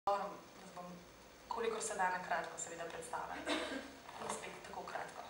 Da bom, kolikor se da na kratko seveda predstavljati. In spet tako kratko.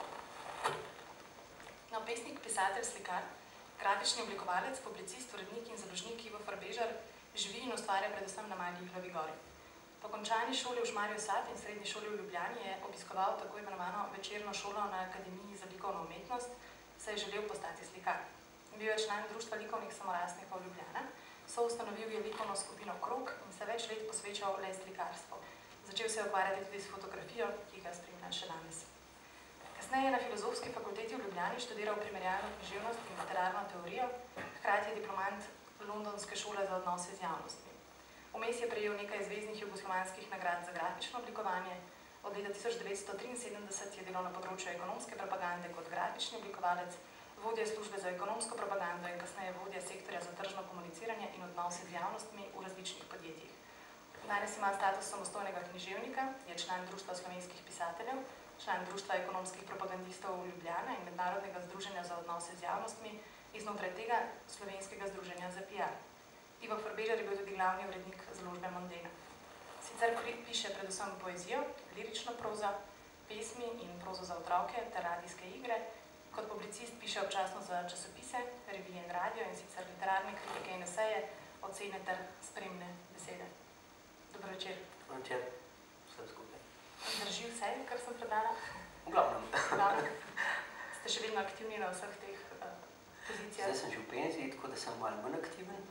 No, pesnik, pisatelj, slikar, grafični oblikovalec, publicist, urednik in založnik Ivo Farbežar živi in ustvarja predvsem na Mali Ihlavi gori. Po končani šoli v Šmarju Sad in srednji šoli v Ljubljani je obiskoval tako imenovano večerno šolo na Akademiji za likovno umetnost, saj je želel postati slikar. Bil je član Društva likovnih samorastnikov Ljubljana, soustanovil je likovno skupino Krog in se več let posvečal le slikarstvu. Začel se je ukvarjati tudi s fotografijo, ki ga spremlja še danes. Kasneje je na Filozofski fakulteti v Ljubljani študiral primerjalno književnost in literarno teorijo, hkrati je diplomant Londonske šole za odnose z javnostmi. Vmes je prejel nekaj zveznih jugoslovanskih nagrad za grafično oblikovanje. Od leta 1973 je delal na področju ekonomske propagande kot grafični oblikovalec, vodja službe za ekonomsko propagando in kasneje vodja sektorja za tržno komuniciranje in odnose z javnostmi v različnih podjetjih. Danes ima status samostojnega književnika, je član Društva slovenskih pisateljev, član Društva ekonomskih propagandistov v Ljubljana in Mednarodnega združenja za odnose z javnostmi, iznotraj tega Slovenskega združenja za PR. Ivo Farbežar je bil tudi glavni urednik založbe Mondena. Sicer piše predvsem poezijo, lirično prozo, pesmi in prozo za otroke ter radijske igre. Kot publicist piše občasno za časopise, revije in radio in sicer literarne kritike in eseje, ocene ter spremne besede. Dobro večer. Dobro večer, vse skupaj. Drži vse, kar sem prebrala? V glavnem. Ste še vedno aktivni na vseh teh pozicijah? Zdaj sem že v penziji, tako da sem malo manj aktiven,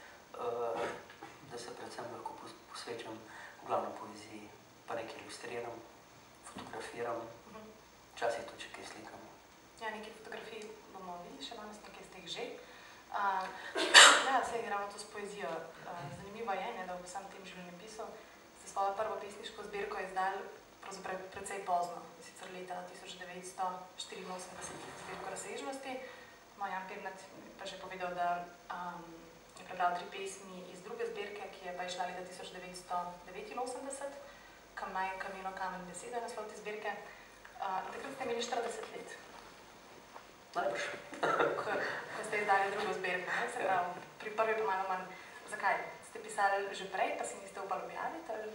da se predvsem lahko posvečam v glavnem poeziji, pa nekaj ilustriram, fotografiram, včasih tudi še kaj slikam. Ja, nekaj fotografij bomo videli, še danes nekaj ste jih že. Ja, saj ravno to s poezijo. Zanimivo je, da v vsem tem življenjepisu ste svojo prvo pesniško zbirko izdali pravzaprav precej pozno, sicer leta 1984 zbirko Razsežnosti. Jan Pirnat pa že povedal, da je prebral 3 pesmi iz druge zbirke, ki je pa išla leta 1989, Kameno, kamen, beseda, naslov te zbirke. In takrat ste imeli 40 let. Najbrž. Ko ste izdali drugo zbirko, se pravi, pri prvi pa malo manj. Zakaj? Ste pisali že prej, pa si niste upali objaviti?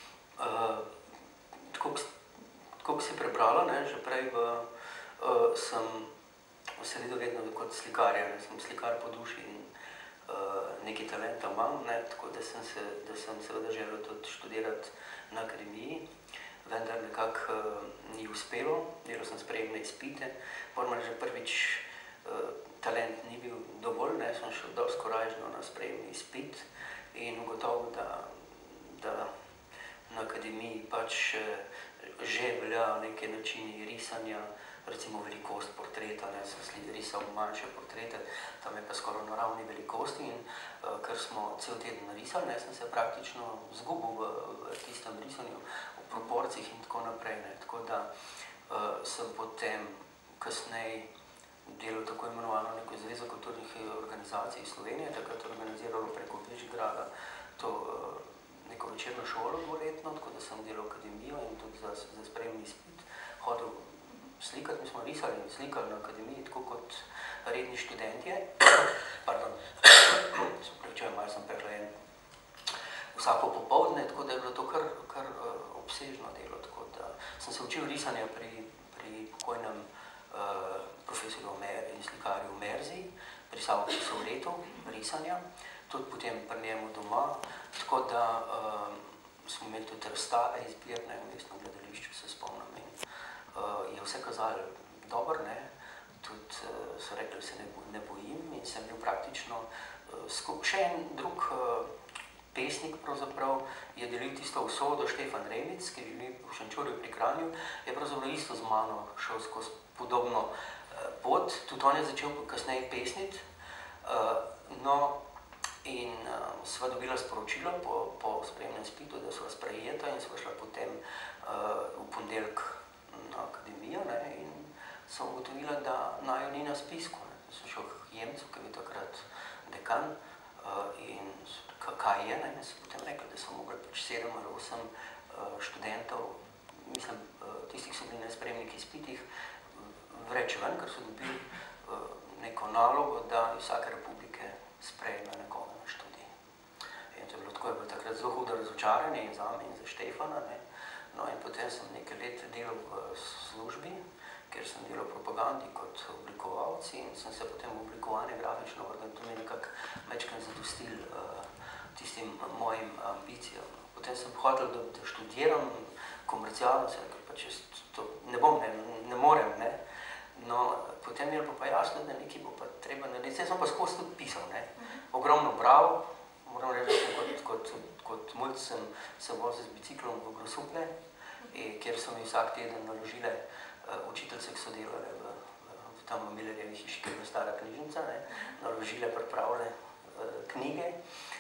Tako bi si prebrala, že prej sem se videl vedno kot slikarja, sem slikar po duši in nekaj talenta imam, tako da sem seveda želel tudi študirati na akademiji, vendar nekako ni uspelo, delal sem sprejemne izpite, moram reči, že prvič talent ni bil dovolj, sem šel dosti skorajžno na sprejemni izpit in ugotovil, da na akademiji pač že velja neke načini risanja, recimo velikost portreta, sem risal manjše portrete, tam je pa skoraj na ravni velikosti in ker smo cel teden narisali, sem se praktično zgubil v tistem risanju, v proporcijah in tako naprej. Tako da sem potem kasneje delal tako imenovano neko zvezo kulturnih organizacij Slovenije, takrat organiziralo preko Višgrada to neko večerno šolo dvoletno, tako da sem delal akademijo in tudi za sprejemni izpit hodil slikati. Mi smo risali in slikali na akademiji, tako kot redni študentje. Pardon, se pravičujem, malo sem prehlajen. Vsako popoldne, tako da je bilo to kar obsežno delo, tako da sem se učil risanja pri pokojnem profesorju in slikarju Merzi, pri Savki Sovletu risanja, tudi potem pri njemu doma, tako da smo imeli tudi razstave izbirne v mestnem gledališču, se spomnim, in je vse kazalo dobro, tudi so rekli, da se ne bojim in sem bil praktično še en drug pesnik pravzaprav je delil tisto usodo, Štefan Remic, ki živi v Šenčurju pri Kranju, je pravzaprav isto z mano šel skozi podobno pot, tudi on je začel kasneje pesniti, no in sva dobila sporočilo po sprejemnem izpitu, da sva sprejeta in sva šla potem v ponedeljek na akademijo in sem ugotovila, da naju ni na spisku. Sem šel k Jemcu, ki je bil takrat dekan in kaj je, in sem potem rekla, da so mogli 7 ali 8 študentov, mislim, tistih, ki so bili na sprejemnih izpitih, vreči ven, ker so dobili neko nalogo, da iz vsake republike sprejme nekoga na študij. In to je bilo tako to je bilo takrat zelo hudo razočaranje in zame in za Štefana, ne. No, in potem sem nekaj let delal v službi, kjer sem delal propagandi kot oblikovalci in sem se potem v oblikovanje grafično vrnil, to mi je nekako večkrat zadostil tistim mojim ambicijam. Potem sem hotel, da študiram komercialno, se nekaj pač jaz to ne bom, ne morem, ne. No, potem je pa jasno, da nekaj bo pa treba narediti. Zdaj sem pa skozi tudi pisal, ne. Ogromno bral, moram reči, da kot mulj sem se vozil z biciklom v Grosuplje, kjer so mi vsak teden naložile učiteljce, ki so delale v tam v Millerjevi hiši, ker je stara knjižnica, ne, naložile pripravile knjige.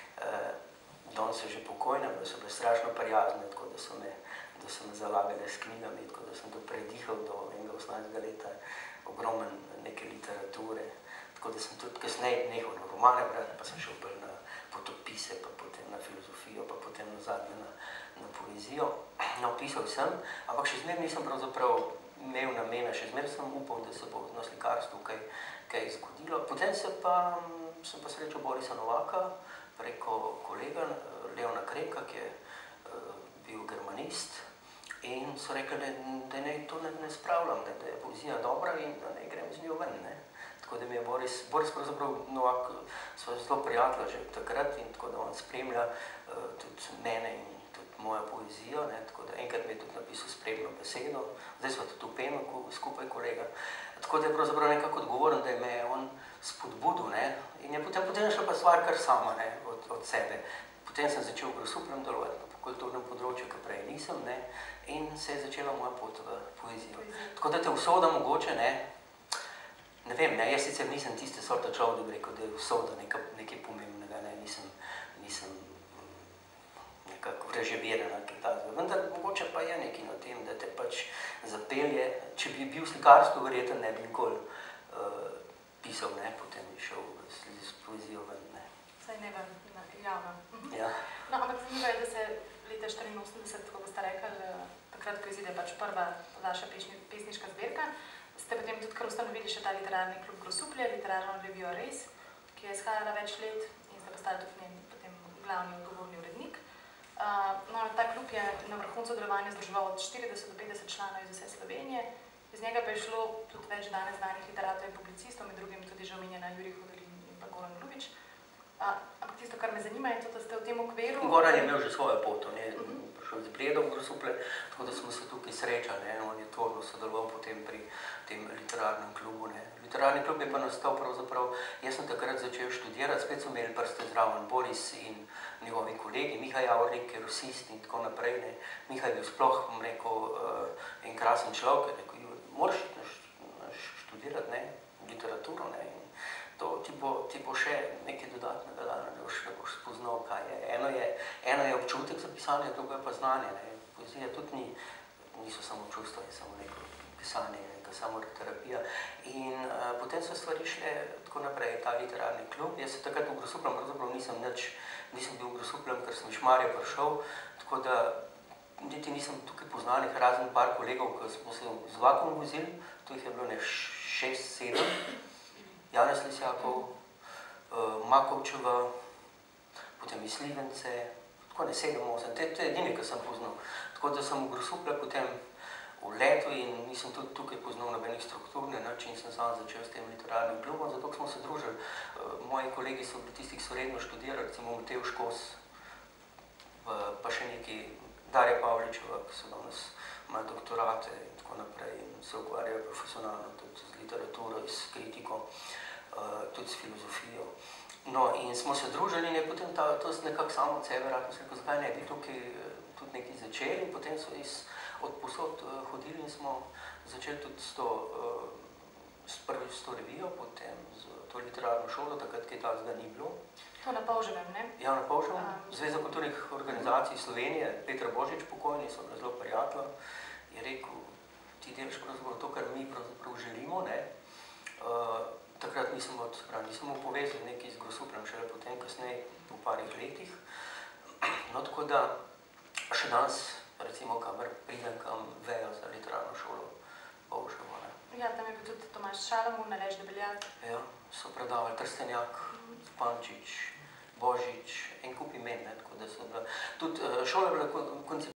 Danes so že pokojne, da so bile strašno prijazne, tako da so me zalagale s knjigami, tako da sem to predihal do 18. leta, ogromen neke literature, tako da sem tudi kasneje nehal na romane brati, pa sem šel bolj na potopise, pa potem na filozofijo, pa potem nazadnje na poezijo. No, pisal sem, ampak še zmeraj nisem pravzaprav imel namena, še zmeraj sem upal, da se bo na slikarstvu kaj zgodilo. Potem sem pa srečal Borisa Novaka preko kolega Leona Kreka, ki je bil germanist, in so rekli, da naj to ne spravljam, da je poezija dobra in da ne grem z njo ven, ne. Tako da mi je Boris pravzaprav Novak, sva zelo prijatelja že takrat in tako da on spremlja tudi mene in tudi mojo poezijo, ne, tako da enkrat mi je tudi napisal spremno besedo, zdaj sva tudi v Penu skupaj kolega. Tako da je pravzaprav nekako odgovoren, da me je on spodbudil, ne, in je potem šla pa stvar kar sama, ne, od sebe. Potem sem začel v Grosupljem delovati na kulturnem področju, ki prej nisem, ne, in se je začela moja pot v poezijo. Tako da te usoda mogoče, ne vem, ne, jaz sicer nisem tiste sorta človek, da bi rekel, da je usoda nekaj pomembnega, ne, nisem nekako vreževirana, vendar mogoče pa je nekaj na tem, da te pač zapelje, če bi bil slikarstvo, verjetno ne bi nikoli pisal, ne, potem bi šel s poezijo ven, ne. Saj ne vem, javno. Ja. No, ampak zanimivo je, da se leta 1984, ko boste rekli, takrat, ko izide pač prva vaša pesniška zbirka, ste potem tudi kar ustanovili še ta literarni klub Grosuplje, literarno revijo Res, ki je izhajala več let in ste postali tudi njen potem glavni odgovorni urednik. No, ta klub je na vrhuncu delovanja združeval od 40 do 50 članov iz vse Slovenije, iz njega pa je šlo tudi več danes znanih literatov in publicistov, med drugim tudi že omenjena Jurij Hodelin in pa Goran Ljubič. Ampak tisto, kar me zanima, je to, da ste v tem okviru... Goran je imel že svojo pot, on je prišel z Bledo v Grosuplje, tako da smo se tukaj srečali, ne, on je tvorno sodeloval potem pri tem literarnem klubu, ne. Literarni klub je pa nastal pravzaprav, jaz sem takrat začel študirati, spet so imeli prste zraven Boris in njegovi kolegi, Miha Javornik, ki je rusist in tako naprej, ne. Miha je bil sploh, bom rekel, en krasen človek, je rekel, moraš študirati, ne, literaturo, ne, in to ti bo še nekaj dodatnega dano, da boš spoznal, kaj je. Eno je občutek za pisanje, drugo je pa znanje, ne. Poezija tudi niso samo čustva, je samo neko pisanje, neka samoterapija. In potem so stvari šle tako naprej, ta literarni klub. Jaz se takrat v Grosupljem pravzaprav nisem bil v Grosupljem, ker sem iz Šmarja prišel, tako da niti nisem tukaj poznanih, razen par kolegov, ki smo se z vlakom vozili, tu jih je bilo 6-7, Janez Lisjakov, Makovčeva, potem iz Slivence, tako 7-8, to je edini, ki sem poznal. Tako da sem v Grosuplje potem vletel in nisem tudi tukaj poznal nobenih struktur, na način sem sam začel s tem literarnim klubom, zato smo se družili. Moji kolegi so bili tisti, ki so redno študirali, recimo Matej Škos, pa še neki Darja Pavličeva, ki so danes ima doktorate in tako naprej in se ukvarjajo profesionalno tudi z literaturo, s kritiko, tudi s filozofijo. No, in smo se družili in je potem to nekako samo od sebe, verjetno se rekel, zakaj ne bi tukaj tudi nekaj začeli in potem so od posod hodili in smo začeli tudi prvič s to revijo, potem z to literarno šolo, takrat, kaj takega ni bilo. To na Polževem, ne? Ja, na Polževem. Zveza kulturnih organizacij Slovenije, Peter Božič pokojni, so bili zelo prijatelja, je rekel, ti delaš pravzaprav to, kar mi pravzaprav želimo, ne. Takrat nisem povezal nekaj z Grosupljem, šele potem kasneje, po parih letih. No, tako da še danes, recimo, kamor pridem, kam vejo za literarno šolo Polževo, ne. Ja, tam je bil tudi Tomaž Šalamun, Aleš Debeljak. Ja, so predavali Trstenjak, Pančič, Božič, en kup imen, ne, tako da so bila, tudi šola je bila